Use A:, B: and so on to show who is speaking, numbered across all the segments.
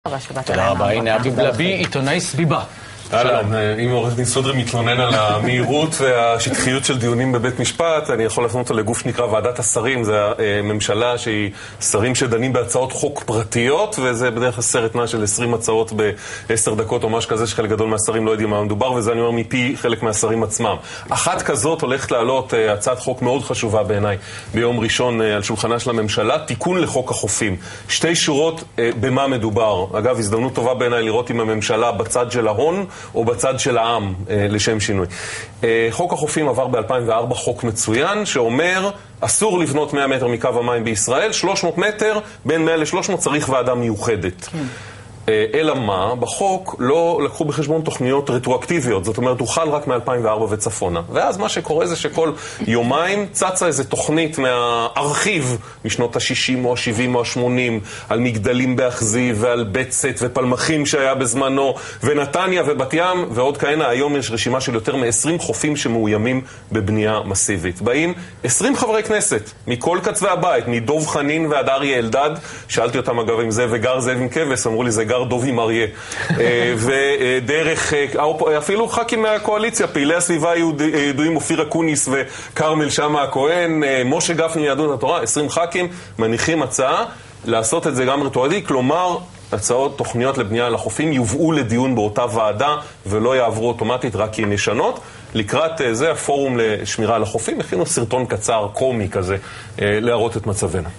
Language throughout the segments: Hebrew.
A: תודה רבה, הנה אביב לבי, עיתונאי סביבה.
B: שלום, אם עורך דין סודרי מתלונן על המהירות והשטחיות של דיונים בבית משפט, אני יכול להפנות אותו לגוף שנקרא ועדת השרים. זה הממשלה שהיא שרים שדנים בהצעות חוק פרטיות, וזה בדרך כלל סרט נע של 20 הצעות ב10 דקות או משהו כזה, שחלק גדול מהשרים לא יודעים מה מדובר, וזה אני אומר מפי חלק מהשרים עצמם. אחת כזאת הולכת לעלות הצעת חוק מאוד חשובה בעיניי ביום ראשון על שולחנה של הממשלה, תיקון לחוק החופים. 2 שורות במה מדובר. אגב, הזדמנות טובה בעיניי לראות אם הממשלה בצד של ההון או בצד של העם, לשם שינוי. חוק החופים עבר ב-2004, חוק מצוין, שאומר, אסור לבנות 100 מטר מקו המים בישראל, 300 מטר, בין 100 ל-300 צריך ועדה מיוחדת. אלא מה? בחוק לא לקחו בחשבון תוכניות רטרואקטיביות, זאת אומרת, הוא חל רק מ-2004 וצפונה. ואז מה שקורה זה שכל יומיים צצה איזו תוכנית מהארכיב משנות ה-60 או ה-70 או ה-80, על מגדלים באכזיב ועל בצת ופלמחים שהיה בזמנו, ונתניה ובת ים ועוד כהנה. היום יש רשימה של יותר מ-20 חופים שמאוימים בבנייה מסיבית. באים 20 חברי כנסת מכל קצווי הבית, מדוב חנין ועד אריה אלדד. שאלתי אותם אגב אם זה וגר זאב עם כבש, אמרו לי זה גר דוב עם אריה. ודרך, אפילו ח"כים מהקואליציה, פעילי הסביבה ידועים, אופיר אקוניס וקרמל שמה הכהן, משה גפני מיהדות התורה, 20 ח"כים מניחים הצעה לעשות את זה גם רטרואקטיבי, כלומר הצעות, תוכניות לבנייה על החופים יובאו לדיון באותה ועדה ולא יעברו אוטומטית רק כי הן ישנות. לקראת זה הפורום לשמירה על החופים הכינו סרטון קצר קומי כזה להראות את מצבנו.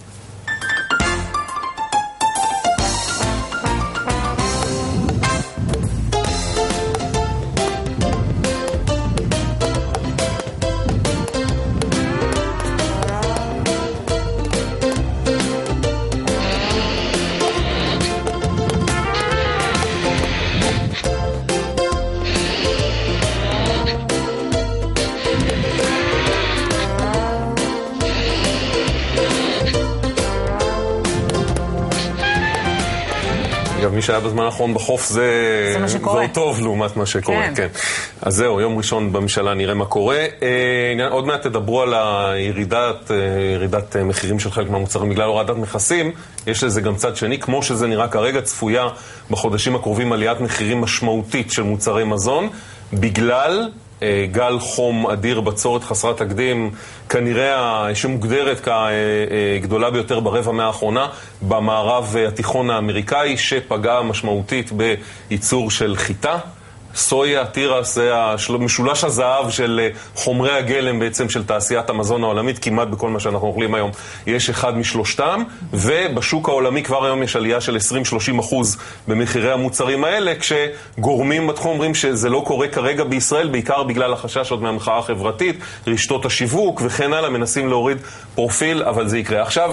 B: מי שהיה בזמן האחרון בחוף זה כבר טוב לעומת מה שקורה. כן. אז זהו, יום ראשון בממשלה נראה מה קורה. עוד מעט תדברו על ירידת מחירים של חלק מהמוצרים בגלל הורדת מכסים. יש לזה גם צד שני, כמו שזה נראה כרגע, צפויה בחודשים הקרובים עליית מחירים משמעותית של מוצרי מזון, בגלל גל חום אדיר, בצורת חסרת תקדים, כנראה שמוגדרת כגדולה ביותר ברבע המאה האחרונה במערב התיכון האמריקאי, שפגעה משמעותית בייצור של חיטה, סויה, תירס, זה משולש הזהב של חומרי הגלם בעצם של תעשיית המזון העולמית, כמעט בכל מה שאנחנו אוכלים היום יש אחד משלושתם, ובשוק העולמי כבר היום יש עלייה של 20-30% במחירי המוצרים האלה, כשגורמים בתחום אומרים שזה לא קורה כרגע בישראל, בעיקר בגלל החשש עוד מהמחאה החברתית, רשתות השיווק וכן הלאה, מנסים להוריד פרופיל, אבל זה יקרה. עכשיו,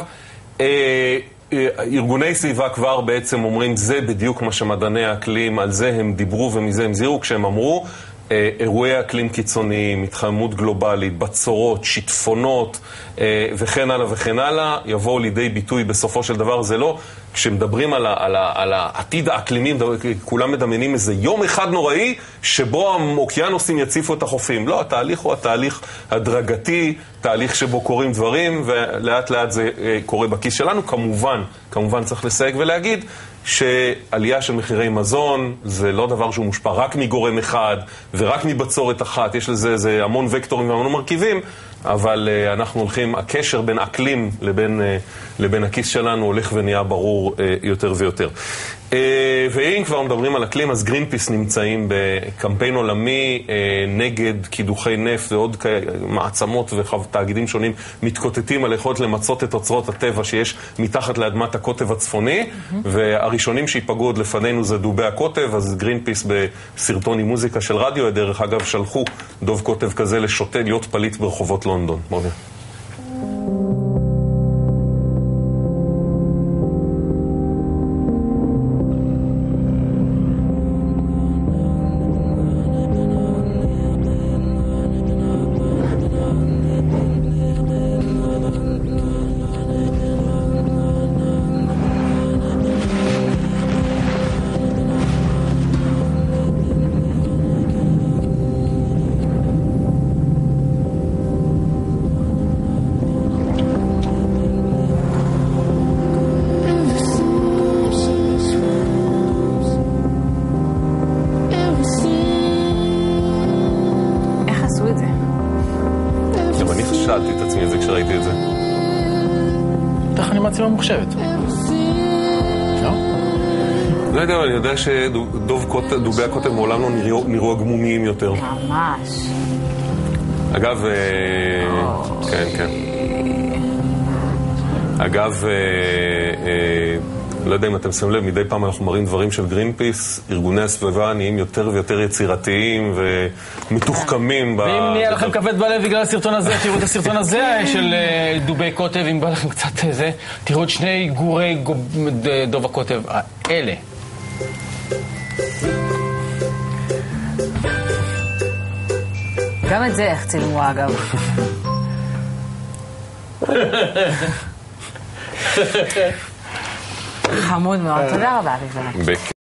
B: ארגוני סביבה כבר בעצם אומרים, זה בדיוק מה שמדעני האקלים, על זה הם דיברו ומזה הם זירו, כשהם אמרו, אירועי אקלים קיצוניים, התחממות גלובלית, בצורות, שיטפונות וכן הלאה וכן הלאה, יבואו לידי ביטוי בסופו של דבר. זה לא, כשמדברים על העתיד האקלימי, כולם מדמיינים איזה יום אחד נוראי שבו האוקיינוסים יציפו את החופים. לא, התהליך הוא התהליך הדרגתי, תהליך שבו קורים דברים, ולאט לאט זה קורה בכיס שלנו. כמובן צריך לסייג ולהגיד שעלייה של מחירי מזון זה לא דבר שהוא מושפע רק מגורם אחד ורק מבצורת אחת, יש לזה המון וקטורים והמון מרכיבים, אבל אנחנו הולכים, הקשר בין אקלים לבין הכיס שלנו הולך ונהיה ברור יותר ויותר. ואם כבר מדברים על אקלים, אז גרינפיס נמצאים בקמפיין עולמי נגד קידוחי נפט, ועוד מעצמות ותאגידים שונים מתקוטטים על יכולת למצות את אוצרות הטבע שיש מתחת לאדמת הקוטב הצפוני, והראשונים שיפגעו עוד לפנינו זה דובי הקוטב. אז גרינפיס בסרטון עם מוזיקה של רדיו, דרך אגב, שלחו דוב קוטב כזה לשוטה להיות פליט ברחובות לונדון. בואו נראה. שאלתי את עצמי את זה כשראיתי את זה.
A: בטח אנימציה ממוחשבת. לא?
B: לא יודע, אבל אני יודע שדובי הקוטב מעולם לא נראו הגמומיים יותר.
C: ממש.
B: אגב, כן, כן. אגב, לא יודע אם אתם שמים לב, מדי פעם אנחנו מראים דברים של גרינפיס, ארגוני הסביבה נהיים יותר ויותר יצירתיים ומתוחכמים.
A: ואם נהיה לכם כבד בלב בגלל הסרטון הזה, תראו את הסרטון הזה של דובי קוטב, אם בא לכם קצת זה, תראו את שני גורי דוב הקוטב האלה.
C: גם את זה איך צילמו אגב. חמוד מאוד, תודה רבה.